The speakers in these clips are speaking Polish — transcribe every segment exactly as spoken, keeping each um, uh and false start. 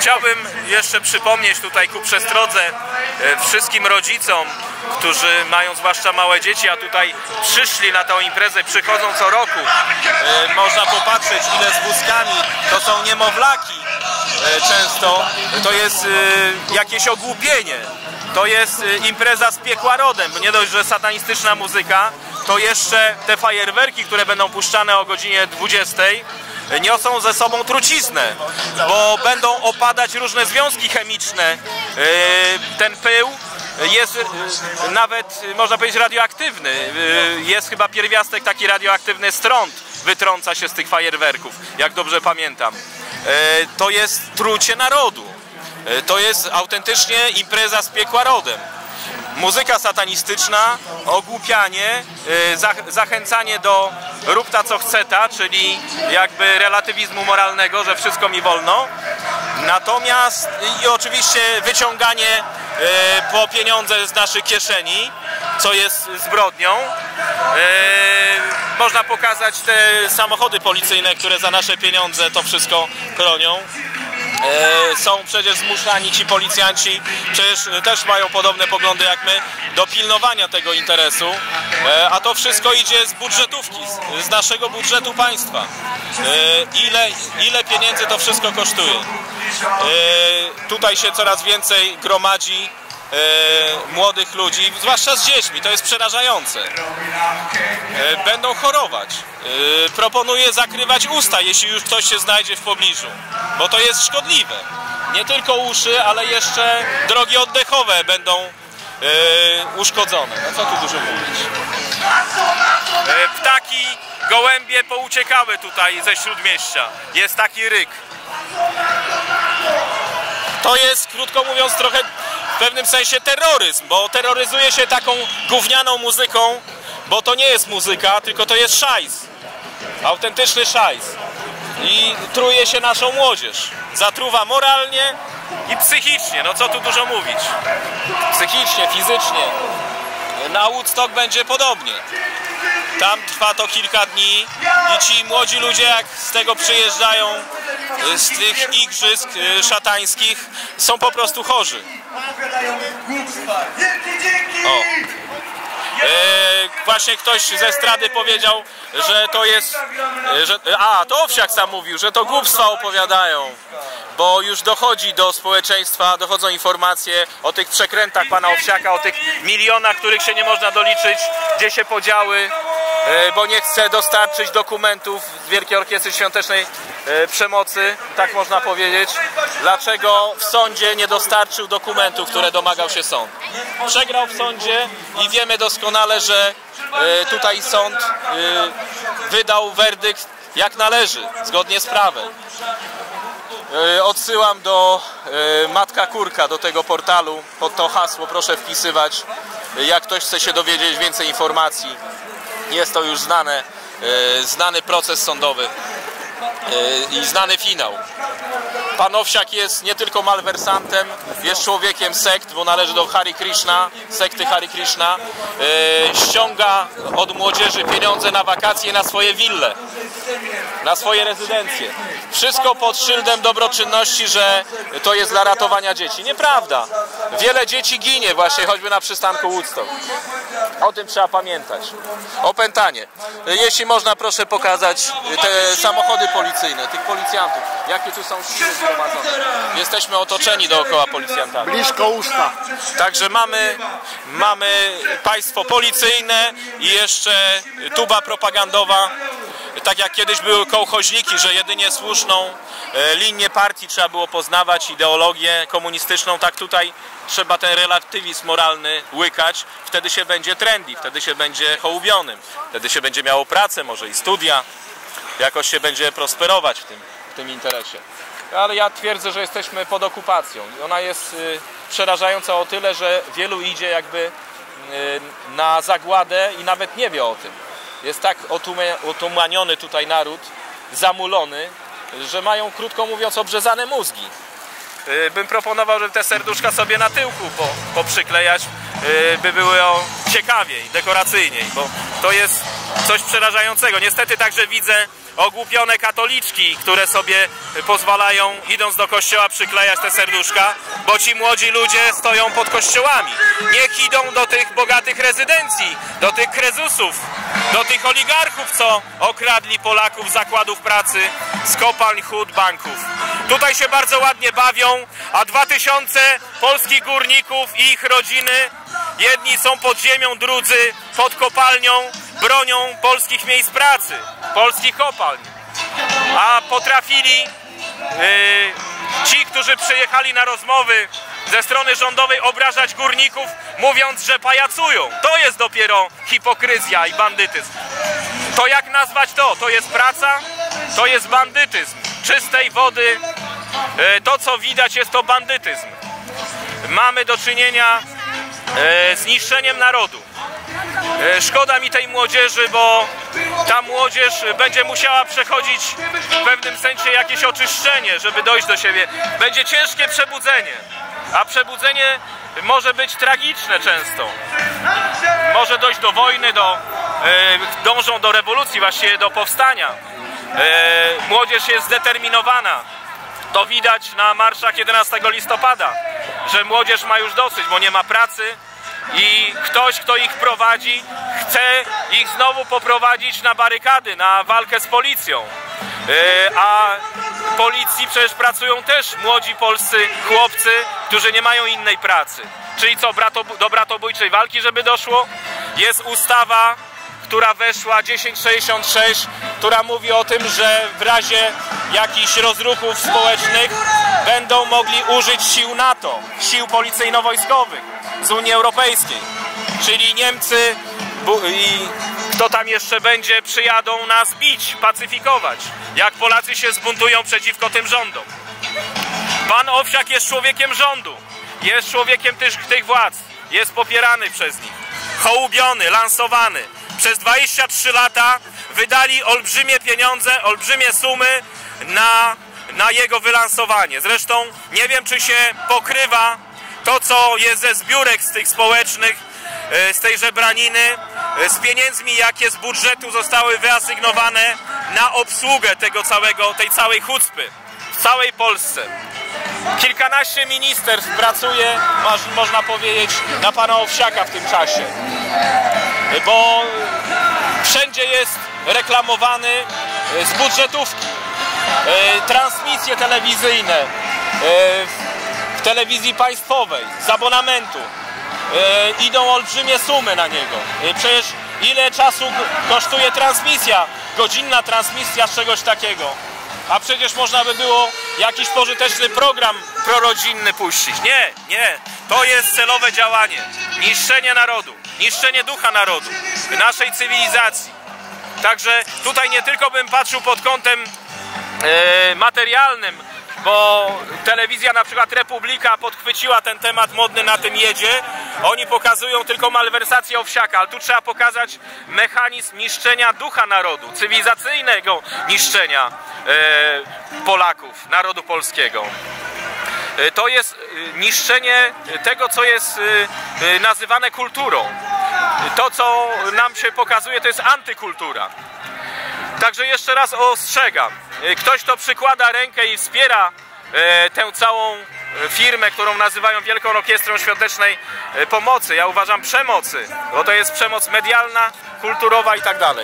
Chciałbym jeszcze przypomnieć tutaj ku przestrodze wszystkim rodzicom, którzy mają zwłaszcza małe dzieci, a tutaj przyszli na tę imprezę, przychodzą co roku. Można popatrzeć, ile z wózkami, to są niemowlaki często, to jest jakieś ogłupienie. To jest impreza z piekła rodem, nie dość, że satanistyczna muzyka, to jeszcze te fajerwerki, które będą puszczane o godzinie dwudziestej, niosą ze sobą truciznę, bo będą opadać różne związki chemiczne. Ten pył jest nawet, można powiedzieć, radioaktywny. Jest chyba pierwiastek taki radioaktywny, strąd wytrąca się z tych fajerwerków, jak dobrze pamiętam. To jest trucie narodu. To jest autentycznie impreza z piekła rodem. Muzyka satanistyczna, ogłupianie, zachęcanie do rób ta co chce ta, czyli jakby relatywizmu moralnego, że wszystko mi wolno. Natomiast i oczywiście wyciąganie po pieniądze z naszych kieszeni, co jest zbrodnią. Można pokazać te samochody policyjne, które za nasze pieniądze to wszystko chronią. E, są przecież zmuszani ci policjanci, przecież też mają podobne poglądy jak my, do pilnowania tego interesu, e, a to wszystko idzie z budżetówki, z, z naszego budżetu państwa. E, ile, ile pieniędzy to wszystko kosztuje? E, tutaj się coraz więcej gromadzi E, młodych ludzi, zwłaszcza z dziećmi, to jest przerażające. E, będą chorować. E, proponuję zakrywać usta, jeśli już ktoś się znajdzie w pobliżu, bo to jest szkodliwe. Nie tylko uszy, ale jeszcze drogi oddechowe będą e, uszkodzone. No co tu dużo mówić. E, ptaki, gołębie pouciekały tutaj ze śródmieścia. Jest taki ryk. To jest, krótko mówiąc, trochę w pewnym sensie terroryzm, bo terroryzuje się taką gównianą muzyką, bo to nie jest muzyka, tylko to jest szajs. Autentyczny szajs. I truje się naszą młodzież. Zatruwa moralnie i psychicznie. No co tu dużo mówić. Psychicznie, fizycznie. Na Woodstock będzie podobnie. Tam trwa to kilka dni i ci młodzi ludzie, jak z tego przyjeżdżają, z tych igrzysk szatańskich, są po prostu chorzy. O. E, właśnie ktoś ze estrady powiedział, że to jest, że, a to Owsiak sam mówił, że to głupstwa opowiadają, bo już dochodzi do społeczeństwa, dochodzą informacje o tych przekrętach pana Owsiaka, o tych milionach, których się nie można doliczyć, gdzie się podziały, e, bo nie chce dostarczyć dokumentów z Wielkiej Orkiestry Świątecznej e, Przemocy, tak można powiedzieć. Dlaczego w sądzie nie dostarczył dokumentów, które domagał się sąd? Przegrał w sądzie i wiemy doskonale, że e, tutaj sąd e, wydał werdykt jak należy, zgodnie z prawem. E, odsyłam do e, Matka Kurka, do tego portalu, pod to hasło proszę wpisywać, jak ktoś chce się dowiedzieć więcej informacji. Jest to już znane, e, znany proces sądowy e, i znany finał. Pan Owsiak jest nie tylko malwersantem, jest człowiekiem sekt, bo należy do Hare Krishna, sekty Hare Krishna. E, ściąga od młodzieży pieniądze na wakacje, na swoje wille, na swoje rezydencje. Wszystko pod szyldem dobroczynności, że to jest dla ratowania dzieci. Nieprawda. Wiele dzieci ginie właśnie choćby na przystanku Woodstock. O tym trzeba pamiętać. Opętanie. Jeśli można, proszę pokazać te samochody policyjne, tych policjantów. Jakie tu są siły zgromadzone. Jesteśmy otoczeni dookoła policjantami. Blisko usta. Także mamy, mamy państwo policyjne i jeszcze tuba propagandowa. Tak jak kiedyś były kołchoźniki, że jedynie słuszną linię partii trzeba było poznawać, ideologię komunistyczną, tak tutaj trzeba ten relatywizm moralny łykać, wtedy się będzie trendy, wtedy się będzie hołubionym, wtedy się będzie miało pracę, może i studia, jakoś się będzie prosperować w tym, w tym interesie. Ale ja twierdzę, że jesteśmy pod okupacją i ona jest y, przerażająca o tyle, że wielu idzie jakby y, na zagładę i nawet nie wie o tym. Jest tak otumaniony tutaj naród, zamulony, że mają, krótko mówiąc, obrzezane mózgi. Bym proponował, żeby te serduszka sobie na tyłku po, poprzyklejać, by były o ciekawiej, dekoracyjniej, bo to jest coś przerażającego. Niestety także widzę ogłupione katoliczki, które sobie pozwalają, idąc do kościoła, przyklejać te serduszka, bo ci młodzi ludzie stoją pod kościołami. Niech idą do tych bogatych rezydencji, do tych krezusów, do tych oligarchów, co okradli Polaków z zakładów pracy, z kopalń, hut, banków. Tutaj się bardzo ładnie bawią, a dwa tysiące polskich górników i ich rodziny, jedni są pod ziemią, drudzy pod kopalnią, bronią polskich miejsc pracy, polskich kopalń. A potrafili yy, ci, którzy przyjechali na rozmowy ze strony rządowej, obrażać górników, mówiąc, że pajacują. To jest dopiero hipokryzja i bandytyzm. To jak nazwać to? To jest praca? To jest bandytyzm. Czystej wody, yy, to co widać, jest to bandytyzm. Mamy do czynienia yy, z niszczeniem narodu. Szkoda mi tej młodzieży, bo ta młodzież będzie musiała przechodzić w pewnym sensie jakieś oczyszczenie, żeby dojść do siebie. Będzie ciężkie przebudzenie, a przebudzenie może być tragiczne często. Może dojść do wojny, do, e, dążą do rewolucji, właściwie do powstania. E, młodzież jest zdeterminowana. To widać na marszach jedenastego listopada, że młodzież ma już dosyć, bo nie ma pracy. I ktoś, kto ich prowadzi, chce ich znowu poprowadzić na barykady, na walkę z policją. Yy, a w policji przecież pracują też młodzi polscy chłopcy, którzy nie mają innej pracy. Czyli co, brato, do bratobójczej walki, żeby doszło? Jest ustawa, która weszła, tysiąc sześćdziesiąt sześć, która mówi o tym, że w razie jakichś rozruchów społecznych będą mogli użyć sił NATO, sił policyjno-wojskowych z Unii Europejskiej. Czyli Niemcy i kto tam jeszcze będzie, przyjadą nas bić, pacyfikować, jak Polacy się zbuntują przeciwko tym rządom. Pan Owsiak jest człowiekiem rządu, jest człowiekiem tych, tych władz, jest popierany przez nich, hołubiony, lansowany. Przez dwadzieścia trzy lata wydali olbrzymie pieniądze, olbrzymie sumy na, na jego wylansowanie. Zresztą nie wiem, czy się pokrywa to, co jest ze zbiórek z tych społecznych, z tej żebraniny, z pieniędzmi, jakie z budżetu zostały wyasygnowane na obsługę tego całego, tej całej hucpy w całej Polsce. Kilkanaście ministerstw pracuje, można powiedzieć, na pana Owsiaka w tym czasie, bo wszędzie jest reklamowany z budżetówki. Transmisje telewizyjne w telewizji państwowej z abonamentu idą olbrzymie sumy na niego. Przecież ile czasu kosztuje transmisja, godzinna transmisja z czegoś takiego? A przecież można by było jakiś pożyteczny program prorodzinny puścić. Nie, nie. To jest celowe działanie. Niszczenie narodu. Niszczenie ducha narodu. Naszej cywilizacji. Także tutaj nie tylko bym patrzył pod kątem e, materialnym, bo telewizja na przykład Republika podchwyciła ten temat modny, na tym jedzie. Oni pokazują tylko malwersację Owsiaka, ale tu trzeba pokazać mechanizm niszczenia ducha narodu, cywilizacyjnego niszczenia e, Polaków, narodu polskiego. E, to jest niszczenie tego, co jest e, nazywane kulturą. To, co nam się pokazuje, to jest antykultura. Także jeszcze raz ostrzegam. Ktoś, kto przykłada rękę i wspiera e, tę całą firmę, którą nazywają Wielką Orkiestrą Świątecznej Pomocy, ja uważam przemocy, bo to jest przemoc medialna, kulturowa i tak dalej,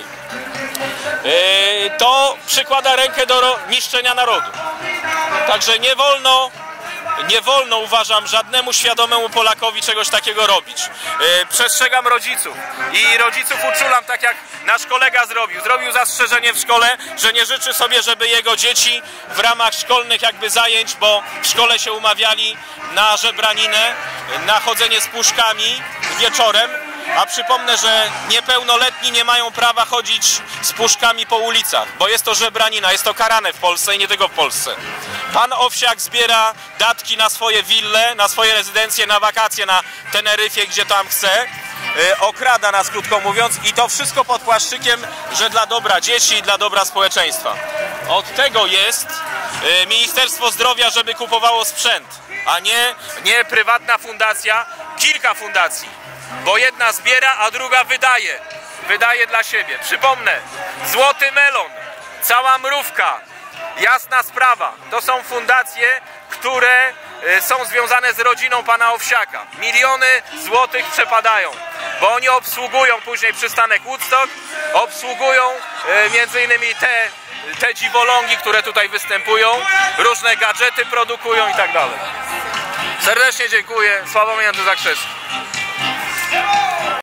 e, to przykłada rękę do niszczenia narodu. Także nie wolno Nie wolno, uważam, żadnemu świadomemu Polakowi czegoś takiego robić. Yy, przestrzegam rodziców i rodziców uczulam, tak jak nasz kolega zrobił. Zrobił zastrzeżenie w szkole, że nie życzy sobie, żeby jego dzieci w ramach szkolnych jakby zajęć, bo w szkole się umawiali na żebraninę, na chodzenie z puszkami wieczorem, a przypomnę, że niepełnoletni nie mają prawa chodzić z puszkami po ulicach, bo jest to żebranina, jest to karane w Polsce i nie tylko w Polsce. Pan Owsiak zbiera datki na swoje wille, na swoje rezydencje, na wakacje na Teneryfie, gdzie tam chce. Yy, okrada nas, krótko mówiąc, i to wszystko pod płaszczykiem, że dla dobra dzieci i dla dobra społeczeństwa. Od tego jest yy, Ministerstwo Zdrowia, żeby kupowało sprzęt, a nie, nie prywatna fundacja, kilka fundacji. bo jedna zbiera, a druga wydaje. Wydaje dla siebie. Przypomnę, Złoty Melon, Cała Mrówka, Jasna Sprawa. To są fundacje, które są związane z rodziną pana Owsiaka. Miliony złotych przepadają, bo oni obsługują później przystanek Woodstock, obsługują między innymi te, te dziwolągi, które tutaj występują, różne gadżety produkują i tak dalej. Serdecznie dziękuję. Sławomir Zakrzewski.